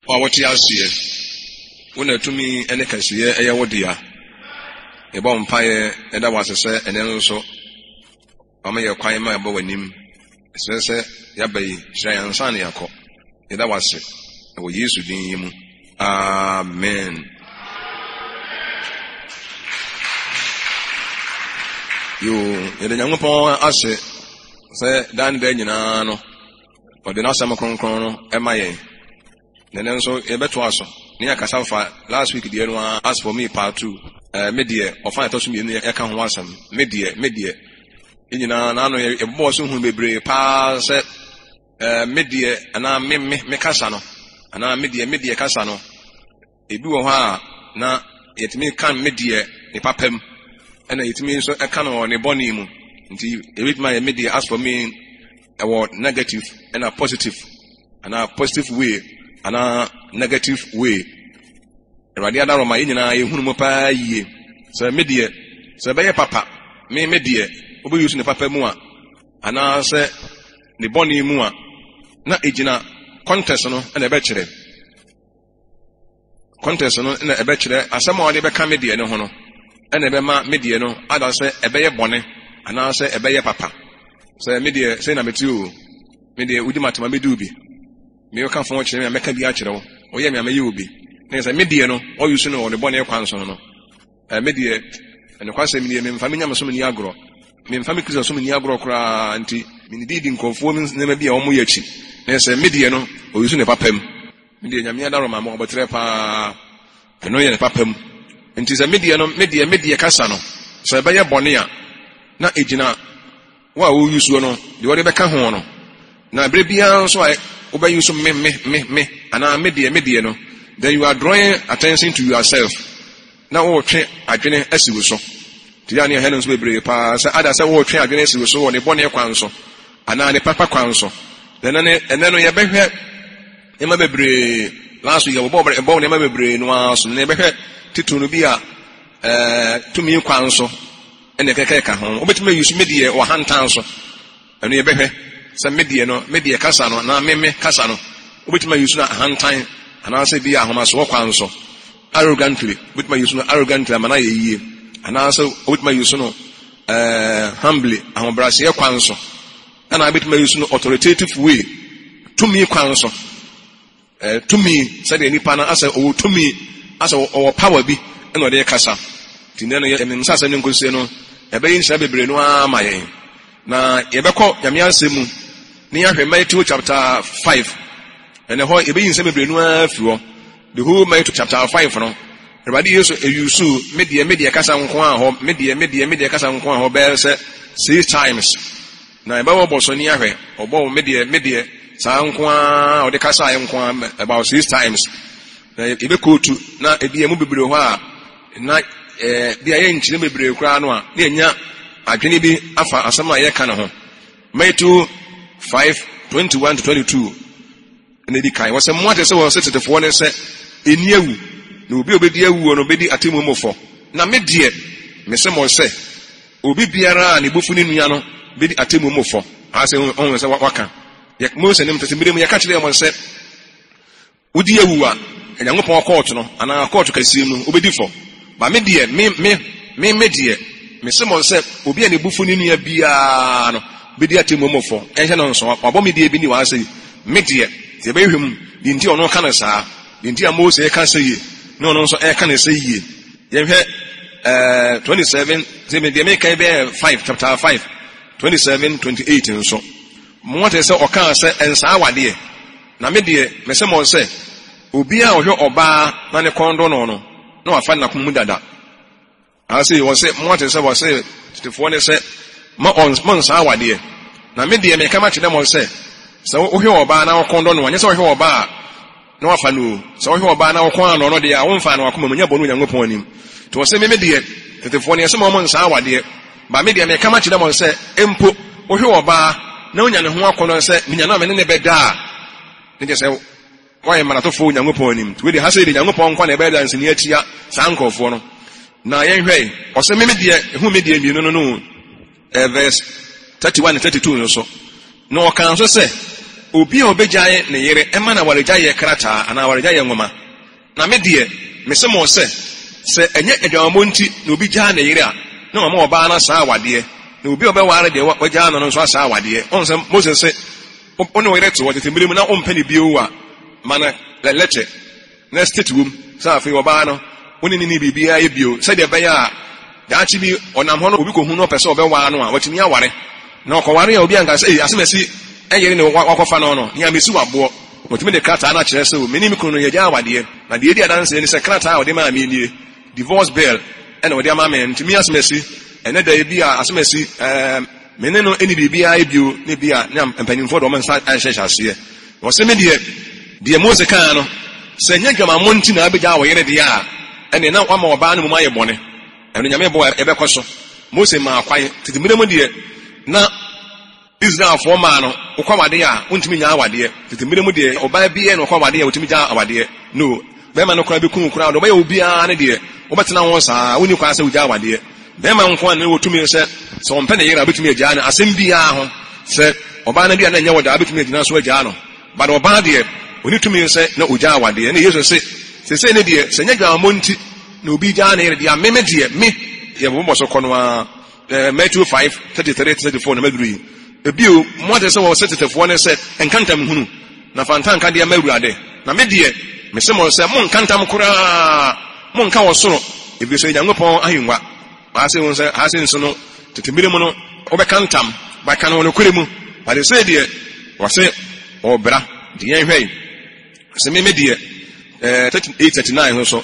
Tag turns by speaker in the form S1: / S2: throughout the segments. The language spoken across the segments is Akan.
S1: Wa wati asie. Wona tumi ene kasiye eye wodia. Eba mpaye eda wasese ene nso. Mama ye kwan ma eba wanim. Sese yabai hira nsan yakọ. Eda wase. Ewo Yesu din yimu. Amen. Yo, yede Nyankopɔn ase sɛ dan da nyinaa no ɔde n'asɛm kronkron no ɛma yɛn. Nene nso yɛbɛto aso. Ne akasa fa last week deɛ no as for me part 2. Me deɛ ɔfa ɛtɔ so mmienu yɛka ho asɛm. Me deɛ nyinaa na no yɛbɔ so hu bebree pa sɛ me deɛ ana me kasa no ana me deɛ kasa no ebi wɔ hɔ a na yɛtumi kan me deɛ ne papam ɛna yɛtumi nso ɛka no ne bɔne mu nti ebituma yɛ me deɛ as for me ɛwɔ negative ɛna positive ana positive way ana negative way. Awurade adaroma yɛ nyinaa yɛhunu mu paa yie sɛ me deɛ sɛ bɛyɛ papa me deɛ obeyi ne papa mu a ana sɛ ne bɔne mu a na egyina contest no ɛna ɛbɛkyerɛ asɛm a ɔde bɛka me deɛ no ho no ɛna ɛbɛma me deɛ no ada sɛ ɛbɛyɛ bɔne ana sɛ ɛbɛyɛ papa. Sɛ me deɛ sɛ na meti o me deɛ udi matema me du bi me yoka fon kyerɛ me mɛka bi akyerɛ wo oyɛ me amɛyɛ obi ne sɛ me deɛ no ɔyusu no ɔde bɔne kwan so no me deɛ ɛne kwasɛ me deɛ me mfa me nyama so me ni agorɔ me mfa me kristo so me ni agorɔ koraa nti me ni didi nkɔfo me nema bi a ɔmo yɛ akyi ne sɛ me deɛ no ɔyusu ne papam me deɛ nyame adaro ma mo ɔbɛtrɛ pa ɛno yɛ ne papam nti sɛ me deɛ kasa no sɛ ɛbɛyɛ bɔne a na egyina wa wo yusu no de wɔde bɛka ho no na bere bia nso a wobɛyi so me ana me deɛ no then you are drawing attention to yourself na wo twe adwene asiwo so ti ya ne hɛn nso bebree pa sɛ ada sɛ wo twe adwene asiwo so wɔ ne bɔne kwan so ana ne papa kwan so then ɛnɛ no yɛbɛhwɛ ema bebree last week ɛbɔ ne ema bebree no aso ne yɛbɛhwɛ titu no bi a tumi kwan so ene keka ho obetime yusu medie wo hantan so eno yebehwe se medie kasa no na me kasa no obetime yusu na hantan ana se bia ahoma so kwan so arrogantly obetime yusu no arrogantly amana yeyie ana se obetime yusu no humbly ahobrase kwan so ana obetime yusu no authoritative way tumi kwan so tumi se de nipa na asa o tumi asa o power bi eno de kasa tineno ye mensasa ne nkose no ebeyin sha bebre no ama yen na yebekọ nyame ansemu ne yahwe Matthew chapter 5 ene ho ebeyin sha bebre no afiwo the whole Matthew chapter 5 no everybody yeso eyusu media kasa nko a ho media kasa nko a ho be se 6 times na ebawo boso ne yahwe obo media sa nko a o de kasa ayi nko about 6 times na ebekotu na ebia mu bebre ho a na bia ye nkyire bebree kura no a na enya adwene bi afa asama ye ka ne ho Matthew 5:21-22 ne di kai wose mo atese wo setetefo ne se eni awu na obi obedi awu no bedi atemumofo na me de me se mo se obi biara ne bofu ne nua no bedi atemumofo ase on se waka ye mo se nem tete mirem ye ka kire mo se udi awu a Nyankopɔn court no ana court kasie no obedi fo ba me die me die me se mo se obi ane bufu ni nua bia no be die atemomofo enhe no nso abo me die bi ni wa se me die te be hwem di nti ono ka na saa di nti Mose ka se yi no no nso e ka na se yi ye hwe 27 se me die me kai be 5 chapter 5 27-28 nso mo te se o ka se ensa awade na me die me se mo se obi a ohwe oba na ne kondo no no afa na kumu dada ase wo se mo te se wo se tefo ne se ma on sa awade na me de me kama kide mo se wo hwe oba na kondo no anya se wo hwe oba na wafa no se wo hwe oba na kondo no de a wo mfa na wakoma manya bonu Nyankopɔn anim to wo se me de tefo ne se mo sa awade ba me de me kama kide mo se empo wo hwe oba na onya ne ho akono se minya na me ne beda ne de se why maratofo Nyankopɔn anim to we de hase de Nyankopɔn kwa na ebe dance ni atia sankofo no na yen hwɛ ɔsɛ me de hu me de mienu no verse 31-32 no so no ɔkan so sɛ obi a obejae ne yere ema na warejae krata ana warejae ngoma na me de me se mo se enye edwamo nti na obi jaa ne yere a na mama oba na saa wade na obi obeware de wajaa no nso saa wade on se Moses se ono yere to wote mmiri mu na ompani bio a mana lelete na state room sa afi oba no oni ni bibia ye bio se de beya da achi bi onam ho no obi ko hu no pese obewa no a watimi aware na okoware a obi anga se asemesi eyere ne wakofa no no nya mesi wabo watimi de krata na kire se o meni mi kunu ye ja awade na de edi adanse ni se krata a ode ma me nie divorce bill ene ode ma me ntimi asemesi ene da bi a asemesi meni no eni bibia ye bio ne bia nya mpanimfo do man sa anhyehyase ase wo se me de Moses kan no se nya dwama monti na abeja awere de a ene na kwama oba no mu maye bone ene nyame bo ebekoso Moses ma akwaye titimire mu de na Israel for man no ukwawade a untimi nya awade titimire mu de oba bie no ukwawade a utimi nya awade no be ma no kra be kun kra do be obi a ne de obetena ho saa uni kwa se uja awade be ma nko an wotumi se so mpe ne yera betumi agya na asem bia ho se oba na bia na nya wada betumi agina so agya no but oba de oni tumi se na uja awade ne Yesu se ne de se nya gwa monti na obi gya na yera de ameme de me ye bo so kono a Matthew 5:33-34 na maduri ebio mo de se wo setetefo ne se enkantam hunu na fantanka de amawurade na me de me se mo se mo nkantam kura mo nka wo soro ebi so Nyankopɔn ahengua ba se won se ha se nso no tetemire mu no obekantam ba kan wo kure mu ba de se de wo se obra de yen hwei se me de 38:39 so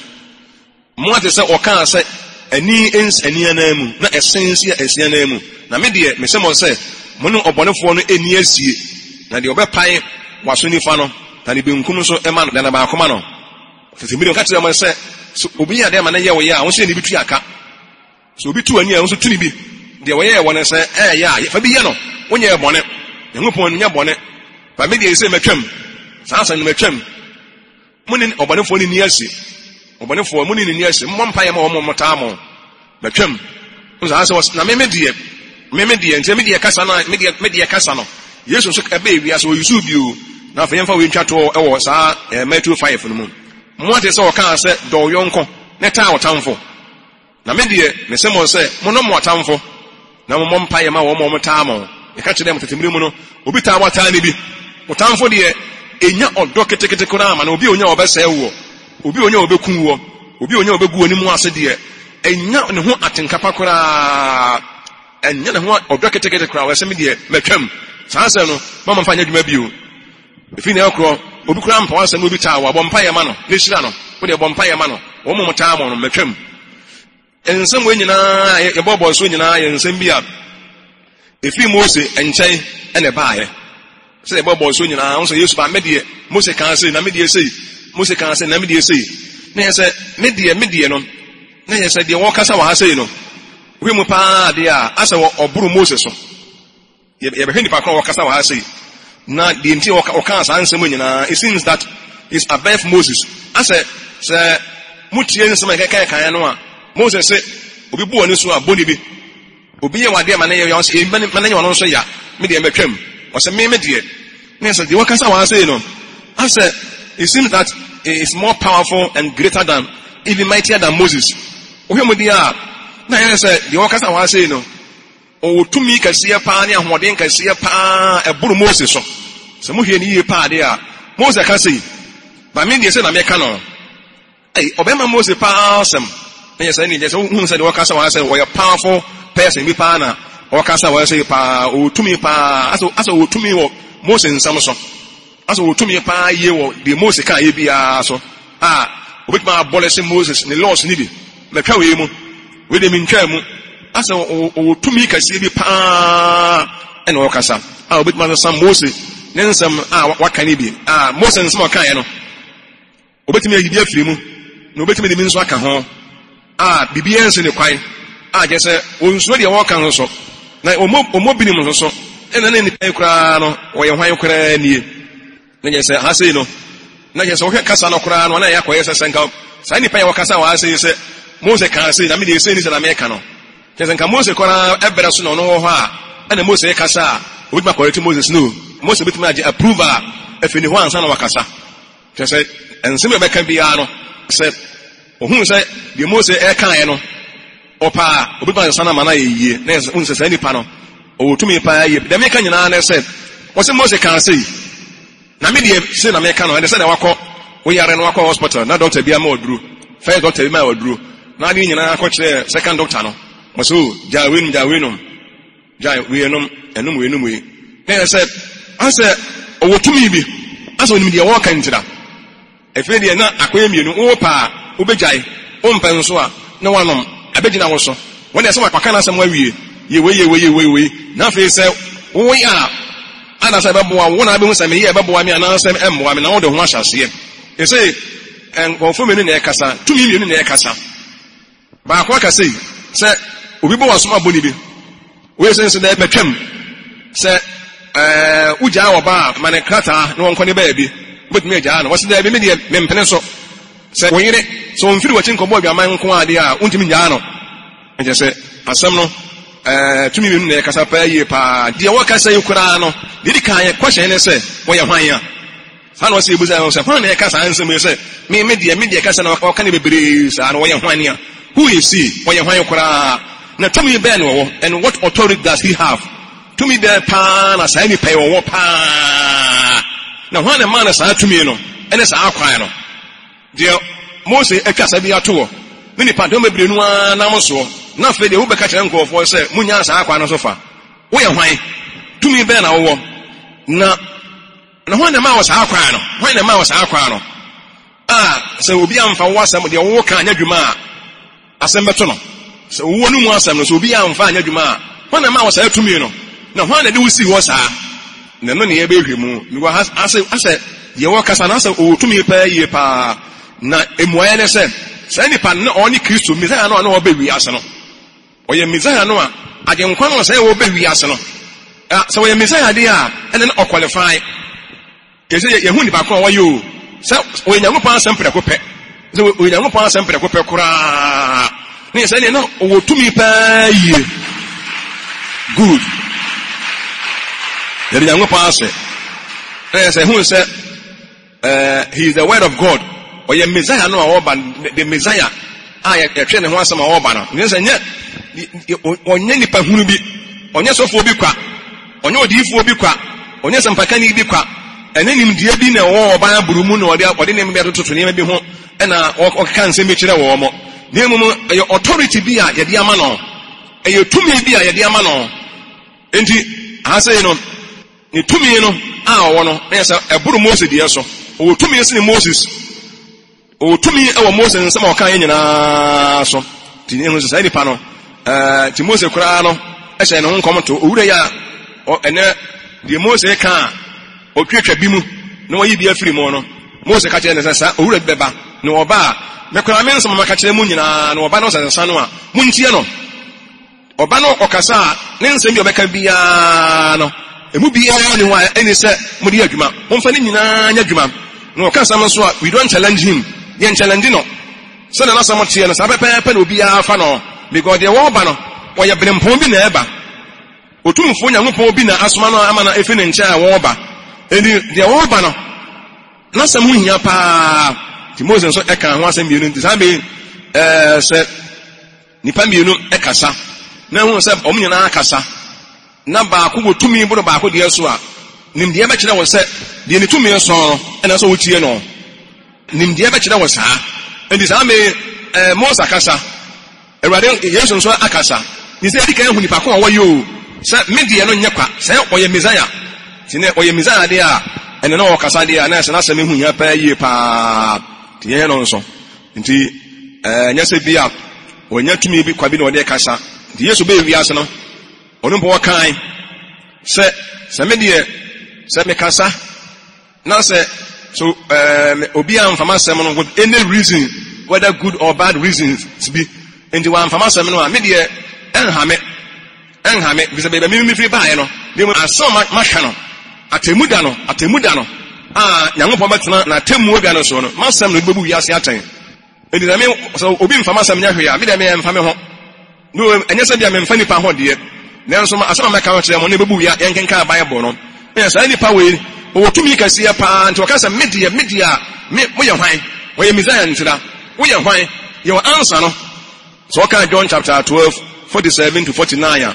S1: mo de se o kan se ani ensani anamu na essensi asianamu na me de me se mo se mono obonefo no eni asie na de obepae waso nifa no na de benkum so ema no na ba akoma no tetemire ka tere mo se obi ya de ma na ye wo ya wo se ni bitu aka so obi tu ani a wo so tuni bi de wo ye wo ne se ya fa bi ye no wonye bone Nyankopɔn nya bone ba me de se metwam saa no metwam muni obonefo ni ni asie obonefo muni ni asie mo mpa ye ma wo mo taa mo metwam so na me de nti me de kasa na me de kasa no Yesu so ebe wi aso yusu bio na fa yemfa we ntwato e wo saa Matthew 5 no mu mo ate se o kan se do yonko ne taa otamfo na me de me se mo se mo no mo otamfo na mo mpa ye ma wo mo taa mo e ka kire mo tetemire mu no obi taa wata ne bi otamfo de enya odo ketekete kora ma na obi onya obese wo obi onya obekun wo obi onya obegu oni mu ase de enya ne ho atenkapa kora enya ne ho odo ketekete kora wo se me de metwam sanse no mama mfa nya dwuma bio efi na ekro obi kura mpa wanse no obi taa wa bompa ye ma no ne hira no wo de bompa ye ma no wo mo taa mo no metwam ensem we nyina ye bobo so nyina ye ensem bia efi Mose enchen ene baaye se ye bobo so nyina won so Yesu ba medie Mose kan se na medie sei Mose kan se na medie sei na ye se medie no na ye se de wo kasa wa ha sei no we mu pa de a asa wo oburu Mose so ye be hwani pa kan wo kasa wa ha sei na the entire occurrence answer nyina it seems that is above Moses ase se mutie nsema kan no a Moses say obi bu oni so aboni bi obi ye wade ma na ye yon se ma na ye wono so ya me de metwam o se me de na so de wakasa wa say no ase it seems that it is more powerful and greater than even mightier than Moses ohwemo dia na ye say de wakasa wa say no o tumi kasiye pa ne ahoden kasiye pa eburu Moses so se mo hwe ni ye pa de a Moses ka sei ba me de se na me ka no obema Moses pa awesome na ye say ni je se hu se de wakasa wa say we powerful person bi pa na wakasa wa say pa o tumi pa aso o tumi wo Moses nsam so aso o tumi pa ye wo de Moses ka ye bia so obetuma abolish Moses ne laws ni bi metwa we mu we de mintwa mu asa o tumi kase bi pa ene o kasa obetuma sam Moses ne nsam waka ni bi Moses nsam kan ye no obetumi agidi afiri mu na obetumi de mi nso aka ho bibi ense ne kwan je se onsuo de wo kan so na omo binim so so ene ne ni pai kura no wo ye hwan kura nie na je se ha sei no na je se wo kasa no kura no na ya koye se senka sa ni pai wo kasa wa sei se Moses kan sei na me de sei ni se na me ka no je se nka Moses kora ebere so no no ho ene Moses kasa obitma correct Moses no Mose betumi age approval afini ho ansa na wakasa say ensem be kan bia no say ohun say the Mose e kan no opa obi ba ansa na mana yie na ohun say nipa no owotumi pa yie dem kan nyina na say wo say Mose kan say na me de say na me kan no e say na wakọ wo yare no wakọ hospital na doctor bia ma oduru first doctor bia ma oduru na de nyina akọ kire second doctor no wo so jawenum jawenum enum we na say ase owotumi bi ase onim de wo kan ntira efe de na akoye mienu wo pa obejai o mpen so a na wanom abegina wo so won de se wakaka na asem wawie ye we na fe se wo ya ana se bebo wo na be hu se me ye bebo me ana se emmo me na wo de ho ahyase e se en konfo menu na ekasa tumi mienu na ekasa ba kwa ka se obi bo wasoma boni bi we se na betwam se uja wo ba mane krata no won kone ba bi obetumi agya no wose da bi me de mempene so se wonyere so mfiri wachi nkobo adwaman nko ade a untimi nyaa no nje se asem no tumi mi na kasa pa yie pa de wo kasa yikura no de di kan ye question ne se wo ye hwan ya san wo se ebuza wo se hwan na kasa ansem ye se me de kasa na wo kan bebre sa no wo ye hwan ya who is he wo ye hwan yikura na tumi be no wo and what authority does he have tumi be pa na sa ni pe wo pa na hwan na man na sa tumi no ene sa akwan no de Mose ekasa bi ato ne ni padom bebre nu anam so na fe de wo beka kire nkofo se munya sa akwa no so fa wo ye hwan tumi be na wo na hwan na ma wo sa akwa no hwan na ma wo sa akwa no se obi amfa wo asem de wo ka anya dwuma asem beto no se wo nu mu asem no se obi amfa anya dwuma hwan na ma wo sa tumi no na hwan na de wo si wo sa na no ne ye be hwemu mi wa ase ye wo kasa na se o tumi pa ye pa na emuaye ne se nipa na oni Kristo Messiah no na obewi ase no oye Messiah no a agenkwa no se obewi ase no so oye Messiah de a ene no qualify kese ye hu nipa ko wayo se oye Nyankopɔn asempre ko pɛ se oye Nyankopɔn asempre ko pɛ kura ne se ne no o tumi pa ye good ye Nyankopɔn ase se hu se he is the word of God oye Messiah no awoba the Messiah ya twe ne ho asema awoba no nse nya onye nipa hunu bi onye sofo bi kwa onye odifo bi kwa onye sampakani bi kwa ene nimdie bi na wo oba burumu na ode ne mbe tototo ne bi ho na okeka nsem bi kire wo mo ne mu ye authority bi a ye de ama no ye tumi bi a ye de ama no enti ase no ni tumi no wo no na se eburu Moses die so o tumi ese ni Moses o tumi ewo Moses nsema o kan nyina so ti ne hu se nipa no ti Moses kura no e se no nkom to owure ya ene die Moses kan o twetwa bi mu na wo yi bi afiri mu no Moses ka kire ne sa owure beba ne oba me kura me nsema ka kire mu nyina na oba no sa no a muntie no oba no okasa ne nsem bi obeka bia no emu bia ne wa eni se mu di adwuma momfa ne nyina nya adwuma no okasa man so we don't challenge him yen challenge no so na some tie no sa pepe na obi afa no because the war ba no wo ye brempon bi na eba otumfo Nyankopɔn bi na asoma no ama na efi ne ncha wo ba eni the war ba no na sam hu hia pa ti Moses so eka ho asem bienu nti sa be se nipa bienu ekasa na hu se om nyina akasa na ba ko wotumi bo ba ko de so a nimde ba kire wo se de ni tumi so no ena so wotie no nimde ba kire wo sa enti sa me Moses akasa Ewurade Yesu nso akasa ni se edi kan hu nipa ko wa yo se medie no nyekwa se oye Messiah tine oye Messiah de a ene no okasa de a na se na se me hu nya pa yie pa tiye no nso nti nya se bia onya tumi bi kwa bi na ode kasa nti Yesu be wi ase no onu bo kan se medie se me kasa na se so obi am fama sem no with any reason whether good or bad reasons be nti wa am fama sem no a medie enhame bisa be mi free buy no dem asom ma hwa no atemuda no Nyankopɔn betena na temu obi no so no masem no bebu wiase aten enti na me so obi mfama sem nya hwe ya me dem me mfame ho no enye se bia me mfa nipa ho de nanso ma asema meka ho kire mo na bebu wia yenkenka Bible no yes any power o to me kase ya pa nti okasa media me moye hwan oye Messiah ntira woye hwan your answer no so okay John chapter 12:47 to 49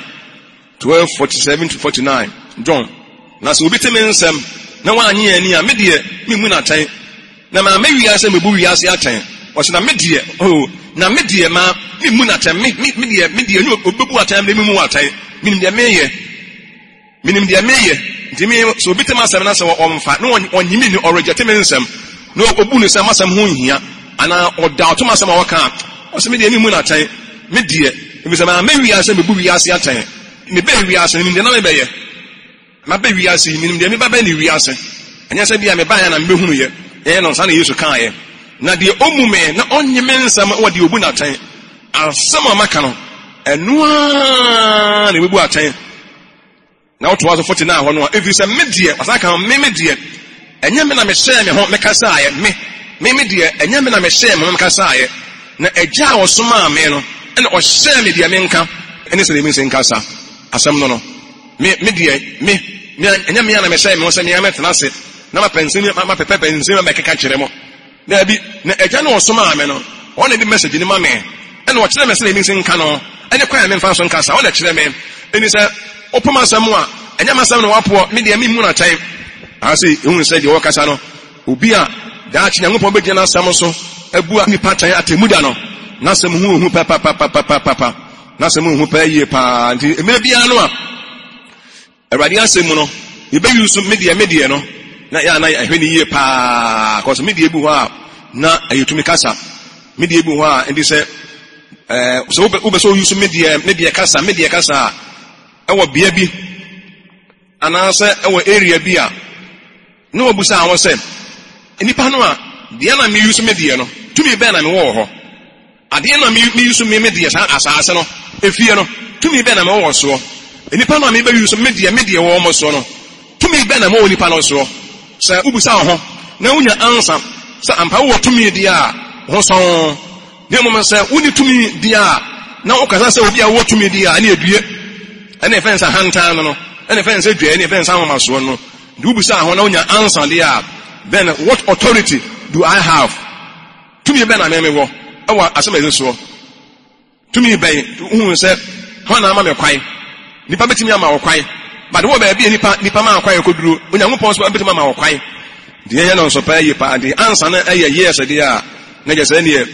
S1: 12:47 to 49 John na so obi teme nsem na wanye ani a medie mimu na tan na ma mewi ase mebu wi ase atan o se na medie na medie ma mimu na tan medie ni obebu atan na mimu atan minim dia meye ntimi so obi teme asem na se o mfa na onyimi ni orege teme nsem na obu ni sem asem ho nhia ana oda otom asem a waka o se medie mimu na tan medie ebi se ma mewi ase mebu wi ase atan me be wi ase ni na me be ye ma be wi ase minim de me ba be ni wi ase anya se bia me ba ya na me hunu ye no sa na Yesu kan ye na de omume na onye me nsam wa de obu na tan asama maka no enua na bebu atan na oto wazo 49 ho no if you say medie asaka me medie enya me na me share me ho me kasa ye me medie enya me na me share me kasa ye na eja osoma me no na o share me de me nka ene se de me nka sa asam no medie me enya me na me share me ho se me ametena se na ma pensin ma pepe pensin ma keka kire mo na bi na eja na osoma me no on the message ni ma me ene wo kire me se de me nka no ene kwa me mfa so nka sa on kire me eni se opoma sam a enya masam no wapo me de me mu na time asi ehun se de wo kasa no obi a da chi nyankopon be gina sam so abu ni patan atemuda no na sam hu papa na sam hu pa yie pa nti me bia no a awadi asem no e be use media no na ya na ehwe ni yie pa cause media bu ho a na ayetumi kasa media bu ho a ndi se so ube so use media kasa ewo bia bi anase ewo area bi a no obusa awon se enipa no a de na me use media no tumi be na me wo ho ade na me use media sa asase no efie no tumi be na me wo so enipa no a me be use media wo mo so no tumi be na me wo nipa no so sa ubusa ho na unya answer sa ampa wo tumi dia ho so de mo se uni tumi dia na okasa se obi a wo tumi dia ani edue ene fensa hantan no ene fensa due ene fensa mamaso no de ubusa ho na unya answer dia then what authority do I have tumi be na me wo ewa asema yeso tumi be hu se ho na ama me kwai nipa betimi ama wo kwai but wo be bi nipa ma kwai koduro onyankopon so betimi ama wo kwai de ye no so pa yi pa de answer na eye yes dia na je se ne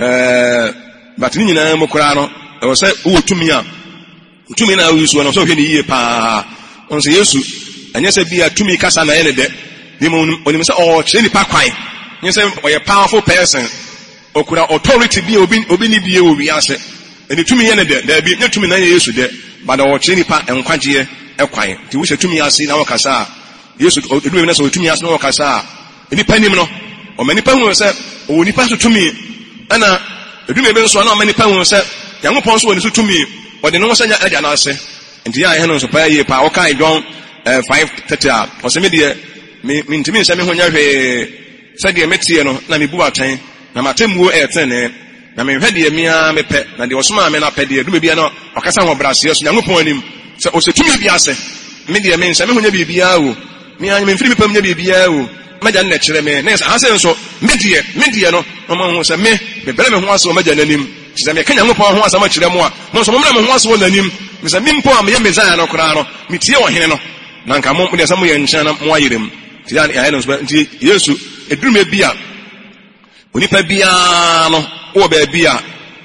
S1: but ni nyina mo kura no e wo se wo tumi a tumi na wo yusu no so hwe ni yie pa on se Yesu anya se bia tumi kasa na ye ne de ni mo onim se o che ni pa kwai ni se o ye powerful person okura authority bi obi ni bie wo wi ase eni tumi ye ne de da bi ne tumi na ye Yesu de but o che ni pa enkwaje e kwai ti wo se tumi ase na wo kasa Yesu edumi na so tumi ase na wo kasa eni panim no o mani pa hu se o ni pa so tumi ana edumi be nso na o mani pa hu se yankopon so woni so tumi o de no sanya aja na ase nti ya he no so pa ye pa o kai John 5:30 o se me de me ntimi nse me ho nya hwe se de metie no na me bu atan na matemmuo etene na me hwe de mia me pe na de osoma me na pe de edumi bia no okasa ho brase so yankopon anim se o se tumi bia ase me de me nse me ho nya bibia o me an me mfiri me pam nya bibia o maja na kire me na ha se nso medie no mo ho se me bere me ho aso maja nanim se me kanya ngopon ho asama kire mo a mo so mo na me ho aso nanim me se mimpo am ye Messiah no kra no metie wo hene no na nka mo de asama ye nhyana na mo ayerem ti ya ya no so nti Yesu edurume bia onipa bia no wo ba bia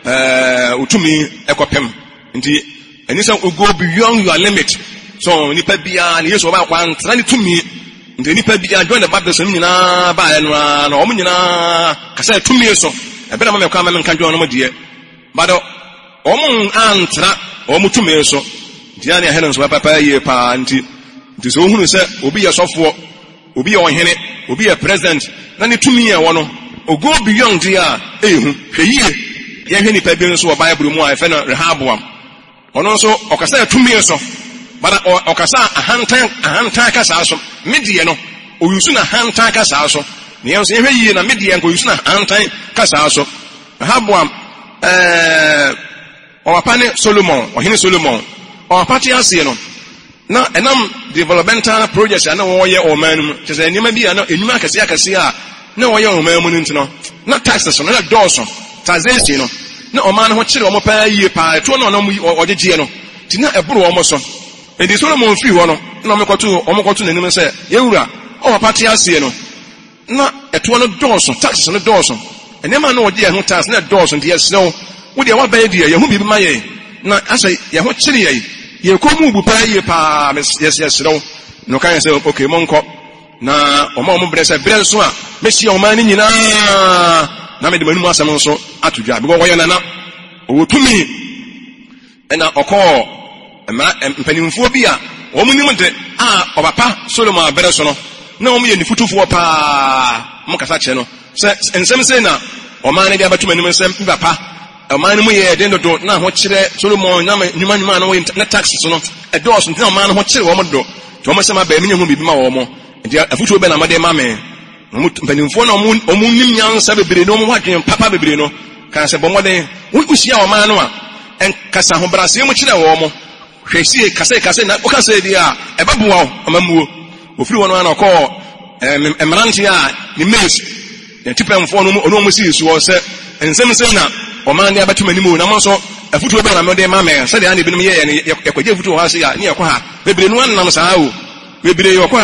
S1: utumi ekopem nti eni say go beyond your limit so onipa bia na Yesu ba kwa ntra ni tumi nti nipa bia join the baptism nyina ba eno na o nyina kasa tumi so ebe na ma mekwa ma nka join no mo de bado o mo antra o mo tumi so nti ya na he no so papa ye pa nti so hunu se obi ye sofo obi ye ohene obi ye president na ni tumi ye wo no o go beyond dia ehu hweyie ye hwe nipa bi nso wo Bible mu a efe no Rehoboam ono nso okasa tumi so bada okasa ahantan kasa so medie no o yusu na ahantan kasa so ne yenso hweyie na medie nko yusu na ahantan kasa so Rehoboam o wapane Solomon ohene Solomon o wapati ase no na enam developmental projects ana wɔyɛ ɔman mu kyerɛ nneɛma bi ana enwuma akɛse a na wɔyɛ ɔman mu ntino na taxes no na dɔɔso taxation no na ɔman no ho kyerɛ ɔmo paa yie paa ɛto na ɔmo ɔgyegye no ti na ɛboro ɔmo so edi Solomon fi hɔ no na ɔmo kɔto n'anim sɛ yɛwura ɔwɔ pate aseɛ no na ɛto no dɔɔso taxes no dɔɔso nneɛma no wɔde ɛho tax na dɔɔso nti yɛsrɛw wo deɛ wabɛyɛ deɛ yɛho bibi ma yɛ na asɛ yɛho kyerɛ yɛ yɛkɔ mu bu paa yie paa yɛsrɛw no kan sɛ okay monkɔ na ɔmo brɛ sɛ brɛ nso a mehyia ɔman no nyinaa na mede manum asɛm nso ato dwa bɛkɔ wɔyɛ nana ɔwɔ tumi ɛna ɔkɔɔ mpanimfoɔ bi a wɔn nim de a ɔpapa Solomon abɛrɛ so no na wɔn yɛ nifutufoɔ paa mo kasa kyerɛ no sɛ nsɛm sɛ na ɔman no de abɛtum anim nsɛm papa ɔman no mu yɛ den dodo na ho kyerɛ Solomon na nnwuma no wɔyɛ na taxes no ɛdɔɔso ntina ɔman no ho kyerɛ wɔn dodo nti wɔn sɛ ma bɛɛ mi nyɛ ho biribi ma wɔn nti afutuo bɛ na mo de ma me mpanimfoɔ na ɔmo nim nyansa bebree na ɔmo wadwen papa bebree no kan sɛ bɔmmɔden wohyia ɔman no a ɛnkasa ho brasɛ mu kyerɛ wɔn mo hwɛ sie kase na woka sɛ di a ɛbɛboa ɔmamuo ofiri wɔn ana ɔkɔ mmerante a ne mates ne tipɛmfoɔ no ɔno ɔmo sii soɔ sɛ nsɛm sɛ na ɔman de abɛtum anim na mo nso afutuo bɛ na mo de ma me sɛdeɛ ane binom yɛyɛ ne yɛkɔgye afutuo hɔ ase a ne yɛkɔ ha bebree no anam saa o bebree ɔkɔ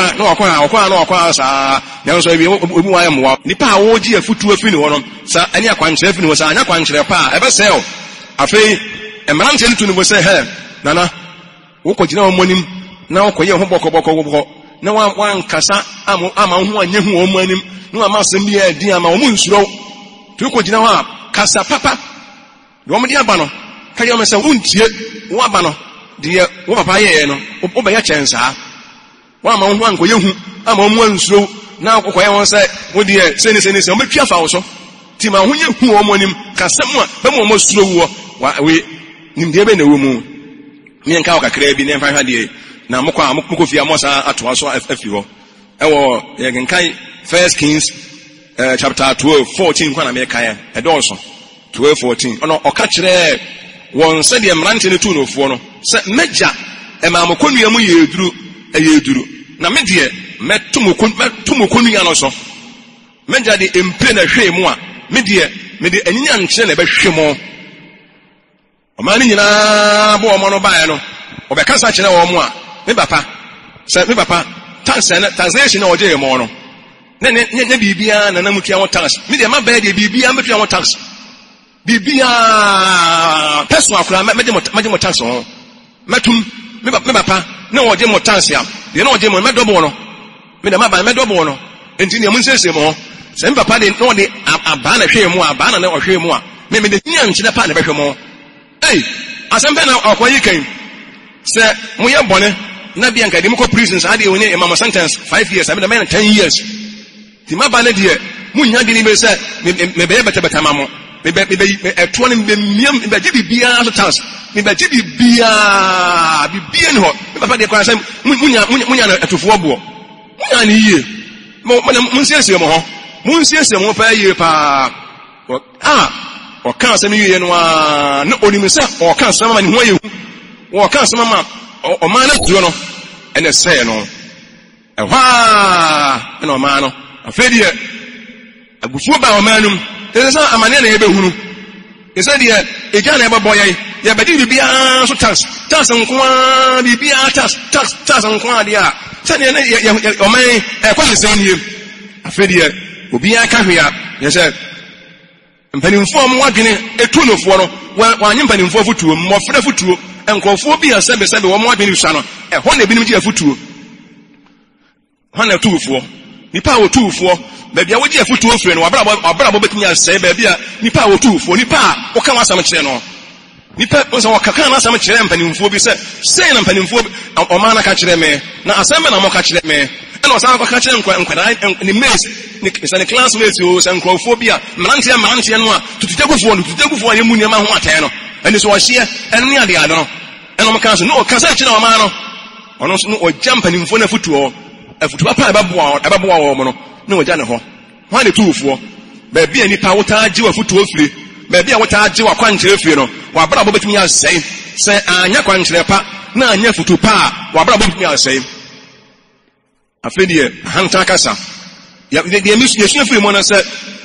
S1: ha saa nanso ebi obi wa yɛ mmoa nipa a wɔgye afutuo afiri ne hɔ no saa ɛne akwankyerɛ afiri ne hɔ saa anya akwankyerɛ pa a ɛbɛsɛe o afei mmerante no tu ne bo sɛ hɛ nana wokɔgyina wɔn anim na wokɔyɛ ho bɔkɔbɔkɔ na wankasa ama ho anyɛ ho wɔn anim na ama asɛm bi yɛ din ama wɔn nsuro to wokɔgyina hɔ a kasa papa de wɔn de aba no ka yɛ wɔn sɛ wontie wɔn aba no deɛ wɔn papa yɛɛ no wobɛyɛ kyɛn saa wɔn ama ho ankɔyɛ hu ama wɔn nsuro na wokɔyɛ wɔn sɛ wodeɛ sɛne wɔn bɛtwi afa wo so ti ma ho yɛ hu wɔn anim kasa mu a bɛmu wɔn suro wɔ we nimdeɛ bɛ na ɛwɔ mu ne nka kakra bi ne mfa hwa deɛ na mokɔ fie amosa atoa so afi hɔ ɛwɔ yɛkenkan 1 Kings chapter 12:14 kwa na mekae ɛdɔɔso 12:14 ɔno ɔka kyerɛ wɔn sɛdeɛ mmerante no tu nofoɔ no sɛ mɛgya ɛma mokɔnnua mu ɛyɛ duru na me deɛ mɛto mokɔnnua no so mɛgya de mpe na hwee mu a me deɛ mede anyinya nkyerɛ na ɛbɛhwe mo ɔman no nyinaa bɔ ɔmo no baeɛ no ɔbɛkasa kyerɛ wɔn mo a me papa taxation na ɔgye yɛ mo no ne biribiara na nam tua wɔn tax me deɛ ma bɛɛ deɛ biribiara mɛtua wɔn tax biribiara pɛso akora mɛgye mo tax ho mɛtum me papa na ɔgye mo tax a deɛ na ɔgye mo mɛdɔbɔ no me deɛ ma ban mɛdɔbɔ no enti nea mo nsiesie mo ho sɛ me papa de na ɔde abaa na hwee mu a abaa na ɔhwee mu a me de nya nkyerɛ pa na bɛhwɛ mo ei asɛm pɛ na ɔkɔyi kan sɛ moyɛ bɔne na bia nka de mokɔ prison saa deɛ wɔne imam sentence 5 years abɛda mɛna 10 years ti maba ne deɛ munya de ni be sɛ mebɛyɛ bɛtɛbɛtɛ ma mo ɛtoɔ no mebɛgye biribiara so tax mebɛgye biribiara ni hɔ me papa deɛ kora sɛ munya no atofoɔ boɔ munya ne yie monsiesie mo hɔ monsiesie mo paa yie paa ɔka asɛm yie no a na onim sɛ ɔka asɛm ma ne ho ayɛ hu wɔka asɛm ma ɔman no tuo no ɛne sɛe no ɛhɔ a ɛna ɔman no afei deɛ abufuo ba ɔman no mu ɛsɛ sɛ amanneɛ na yɛbɛhunu ɛsɛ deɛ ɛgya na ɛbɛbɔ yɛbɛgye biribiara so tax nkoa biribiara tax nkoa deɛ a sɛdeɛ ne ɔman ɛkɔ ne sɛn nie afei deɛ obiara ka hwe a yɛ sɛ mpanimfoɔ mo wadwene etu nofoɔ no wɔanye mpanimfoɔ fotuo mmɔfra fotuo nkurɔfoɔ bi a sɛbesɛbe wɔn wadwene bisa no ɛhɔ na ebinom gye afotuo hɔ na tuufoɔ nipa a wɔtuufoɔ baabi a wɔgye afotuo firi no wabrabɔ bɛtumi asɛe baabi a nipa a wɔtuufoɔ nipa a wɔka wɔasɛm kyerɛ no nipa sɛ wɔkaka no asɛm kyerɛ mpanimfoɔ bi sɛ sɛe na mpanimfoɔ ɔman no ka kyerɛ me na asɛm bɛ na mɔka kyerɛ me ɛna ɔsan akɔka kyerɛ nkwadaa ne mates ne classmates o sɛ nkurɔfoɔ bi a mmeranteɛ no a tututagufoɔ a yɛmu nneɛma ho atɛn no ɛne so ɔhyeɛ ɛno ne adeade no ɛna ɔmka so ne ɔkasa kyerɛ ɔman no ɔno nso ne ɔgya mpanimfoɔ no afotuo afotuo pa ɛbɛboa wɔ mo no ne ɔgya ne hɔ hɔ ne tuufoɔ baabi a nipa wotaa gye w'afotuo firi baabi a wotaa gye w'akwankyerɛ firi no w'abrabɔ bɛtumi asɛe sɛ anya kwankyerɛ pa na anya futu pa wa bra bom mi asɛe afei de hanta kasa ya de mi sua firi mo na sɛ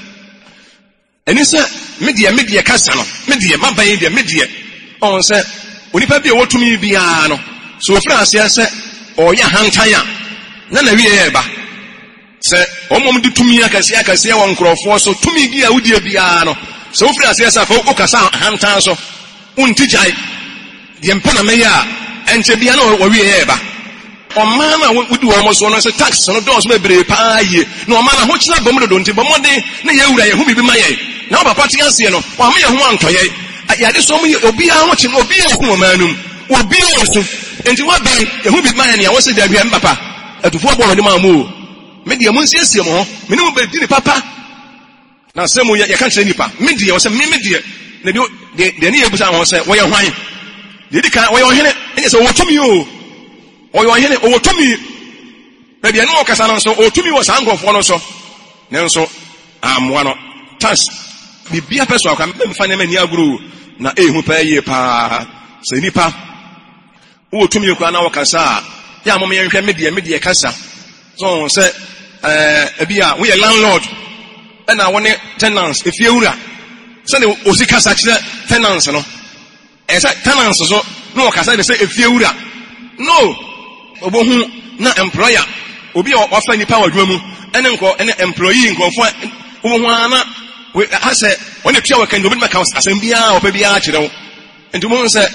S1: ɛni sɛ media kasa no media maban de media on sɛ onipa bi a wotumi bia no so ofra ase sɛ ɔyɛ hanta ya na wie ba sɛ ɔmom de tumi akase wɔ nkurɔfoɔ so tumi bi a wodie bia no sɛ ofra ase sɛ fa okasa hanta so unti jai de mpa na meyɛ a ɛnkyɛ bia na wie ba ɔman na wodi wɔn so no sɛ tax no dɔɔso bebree paa yie na ɔman na ho kyerɛ bɔm dodo nti bɔmɔden na yɛwura yɛ ho bibi ma yɛ na ɔpapa te aseɛ no wɔama yɛ ho antɔyɛ yɛade so mo obiara ho kye no obiara ho ɔman no mu obiara so nti wɔbɛn yɛ ho bibi ma yɛ ne a wɔsɛ da bia mpapa atufoɔ bɔ wɔde ma mo me de mo nsiesie mo ho me ne mo bɛdi ne papa na sɛ mo yɛ ka kyerɛ nipa me de wɔsɛ me de na de ne yɛ busa ho sɛ wɔyɛ hwan de di ka wɔyɛ ɔhene ɛnyɛ sɛ wɔtumi o ɔyɛ ɔhene ɔwɔtumi baabi ɛne ɔkasa no nso ɔtumi wɔ saa nkurɔfoɔ no so ne nso amoa no tas bibia pɛ so akwa mɛmfa nneɛma ani agoro na ɛhu paa yie paa sɛ nipa wowɔtumi koraa na wɔkasa a yɛ a mɔmɛ yɛnhwɛ medeɛ kasa so sɛ ebi a woyɛ landlord ɛna wo ne tenants efie wura sɛde osi kasa kyerɛ tenants no ɛsɛ tenants so na wɔkasa de sɛ efie wura no obohu na employer obi a wafa nipa wa dwuma mu ene employee nkofo obohu ana asɛ wɔne tua wa kan obi ma ka asɛm bia opa bia kyerɛ wo nti mo sɛ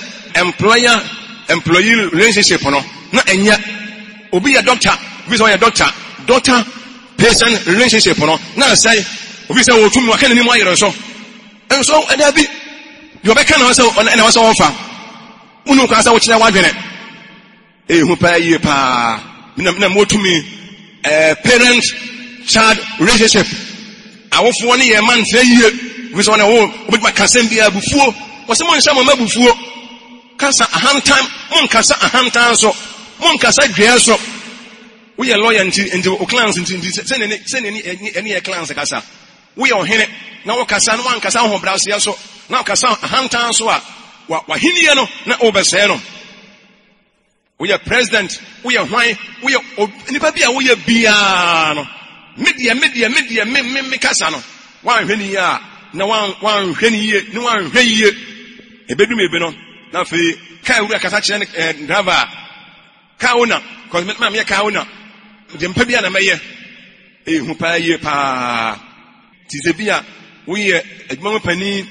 S1: employee relationship no na enya obi ya doctor obi sɛ ɔyɛ doctor patient relationship no na sɛ obi sɛ wɔtum wa kan ni mo ayere so enso ɛda bi de obɛka na sɛ ɛna wasa wɔfa unu ka sɛ wo kyerɛ wadwene ehu pa yie pa na motumi parent child relationship awofo ne ye man fe yie we so na wo obetuma kasem bia bufuo wo se mo nhyɛ mo mabufuo kasa ahantam mo nkasa ahantam so mo nkasa dwea so wo ye lawyer nti o clans nti se ne ye clans kasa wo ye ohene na wo kasa no wankasa ho brase so na wo kasa ahantam so a wa hiniye no na obesɛ no we are president, we are why, we are anybody we are bia no. Media, me kasano. One heni ya, na one heni ye, no one heni ye. Ebedu me beno. Na fe kai ura kasa driver. Kauna, cause me kauna. Dem pebia na meye. Hu pa ye pa. Tizebia we are edmo pani.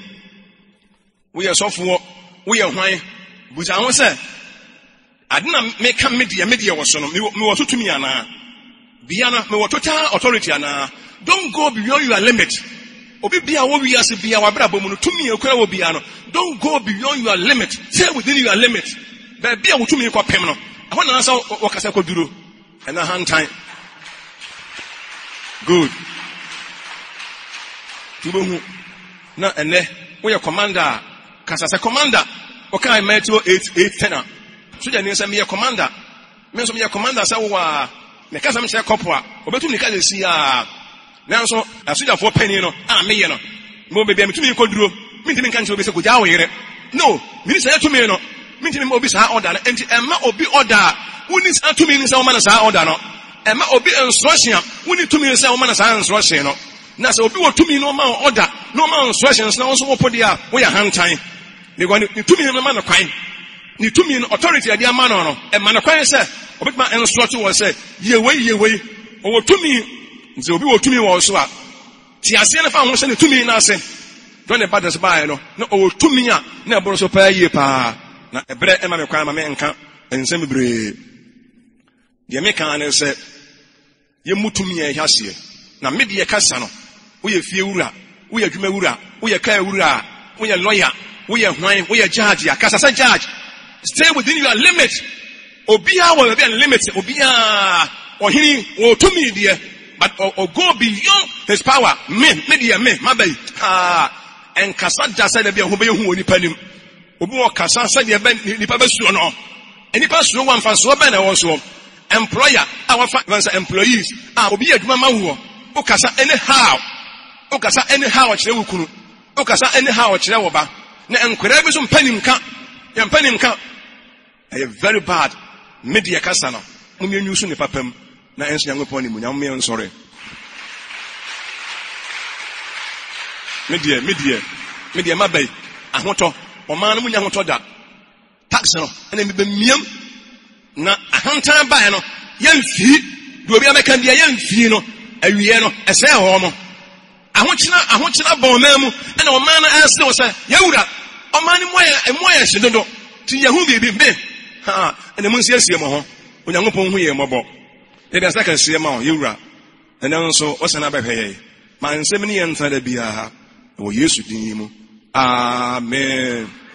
S1: We are software, we are why. Buza ho say adina meka media wo so no me wo totumi ana bia na me wo total authority ana don't go beyond your limit obi bia wo wi ase bia wa bra bomu no tumi ekura wo bia no don't go beyond your limit stay within your limit ba bia wo tumi ko pem no aho na sa wo kasa ko duro na hand time good tubo na ene wo ye commander kasa sa commander o kai metro 810 so ja ni sɛ me commander me so me commander sɛ wo a me kasa me kyerɛ kɔpo a obetum ni ka le si a nanso asojafo pani no a me ye no mo bebia me tumi koduro me ntimi nka nkyɛ obi sɛ kogya wo yere no me ni sɛ tumi no me ntimi obi saa order no enti ɛma obi order woni saa tumi ni sɛ wo ma na saa order no ɛma obi instruction woni tumi ni sɛ wo ma na saa instruction no na sɛ obi wo tumi no ma order no ma instructions na wo so wo podi a wo ya hantan ne go ni tumi no ma na kwan ni tumi no authority ade ama no e ma na kwan sɛ obetuma instruct wo sɛ yewei o tumi nti obi wo tumi wo so a ti ase ne fa ho sɛ ne tumi na ase don ne badas bae no na o tumi a na eboro so pa yie pa na ebre e ma me kwan ma me nka ensem bre de me kan ne sɛ ye mutumi e hyasie na me de kasa no wo ye fie wura wo ye dwuma wura wo ye kai wura wo ye lawyer wo ye hwan wo ye judge ya kasa sa judge stay within your limit obia will be a limit obia ohini wo tumi die but or go beyond his power me mabai en kasa da say be ho be hu oni panim obi wo kasa say de be nipa besuo no enipa suo wan fa so be na wo so employer our employees obi aduma ma wo o kasa anyhow kyerɛ wo kunu o kasa anyhow kyerɛ wo ba na enkwara bi so mpanim ka very bad. Media kasano. Mumye nyusu ne papam. Na enso Nyankopɔn ni mu nyam me nsɔre. Media mabai. Ahoto. Ɔman no mu nya hoto da. Tax no. Ena mi bemiam na ahantan bae no. Yemfi. Do obi ameka ndia yemfi no. Awie no. Ese ho mo. Ahokyena bɔnman mu. Ena ɔman no asene wo sɛ. Yawura. Ɔman no moya hyedodo. Ti yahu bibi mbe. Ha. Ena mu nsiesie mo ho. Onyankopɔn hu ye mɔbɔ. Ebe asa ka sie ma ho yawura. Ena nso ɔsana bɛhwɛ ye. Ma nsɛm ne yɛnta da bia ha. Wo Yesu din mu. Amen.